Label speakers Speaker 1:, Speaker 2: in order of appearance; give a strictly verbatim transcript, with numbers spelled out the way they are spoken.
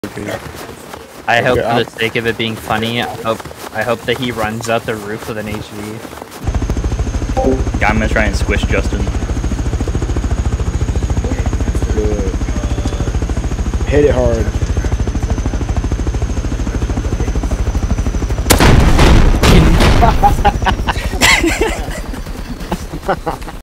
Speaker 1: I hope,
Speaker 2: Okay,
Speaker 1: for
Speaker 2: I'm-
Speaker 1: the sake of it being funny, I hope I hope that he runs out the roof with an H V.
Speaker 3: I'm gonna try and squish Justin.
Speaker 2: Good. Hit it hard.